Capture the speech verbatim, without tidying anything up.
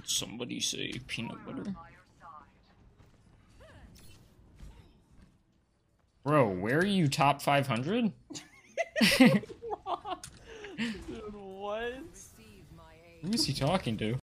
Did somebody say peanut butter? Bro, where are you top five hundred? Dude, what? Who is he talking to?